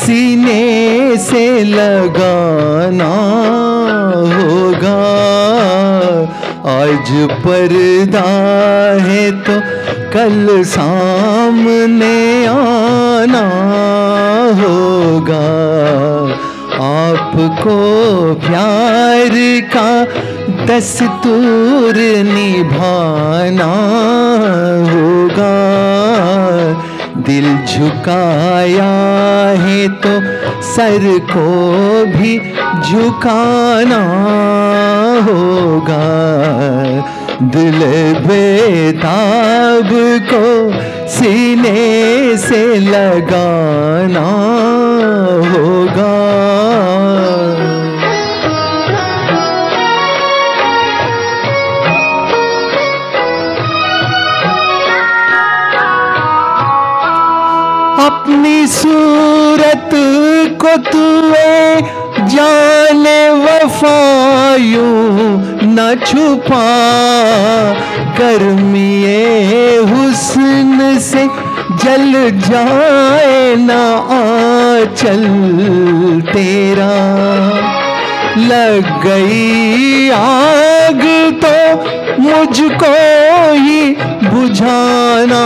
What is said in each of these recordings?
सीने से लगाना होगा। आज पर्दा है तो कल सामने आना होगा। आपको प्यार का दस्तूर निभाना होगा। दिल झुकाया है तो सर को भी झुकाना होगा। दिल बेताब को सीने से लगाना होगा। अपनी सूरत को तुए जाने वफा यूं न छुपा। गर्मिए हुस्न से जल जाए न आंचल तेरा। लग गई आग तो मुझको ही बुझाना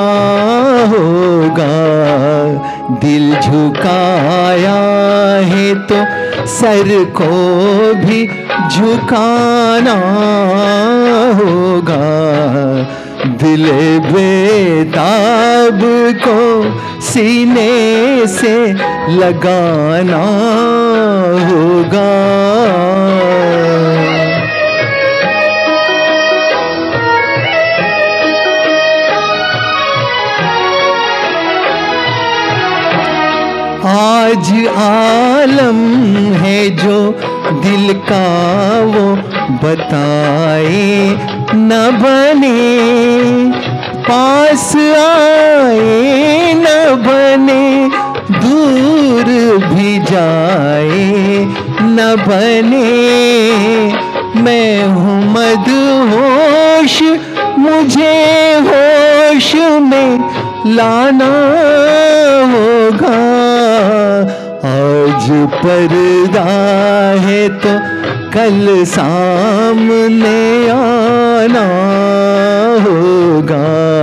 होगा। दिल झुकाया है तो सर को भी झुकाना होगा। दिल बेताब को सीने से लगाना होगा। आज आलम है जो दिल का वो बताए न बने। पास आए न बने, दूर भी जाए न बने। मैं हूँ मदहोश, मुझे होश में लाना होगा। आज पर्दा है तो कल सामने आना होगा।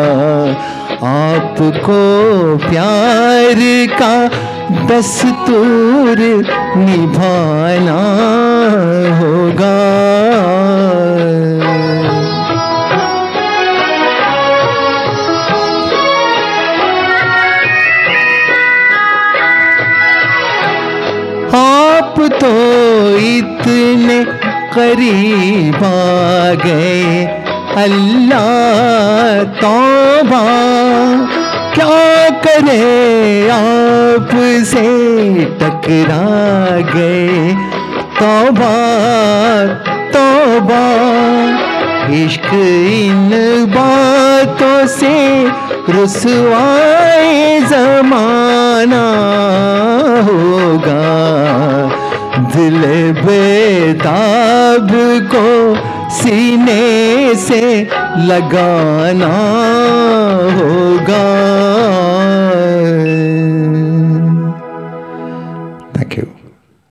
आपको प्यार का दस्तूर निभाना होगा। आप तो इतने करीब आ गए, अल्लाह तौबा क्या करे आपसे टकरा गए। तौबा तौबा इश्क इन बातों से रुसवाए ज़माना होगा। दिल बेताब को सीने से लगाना होगा।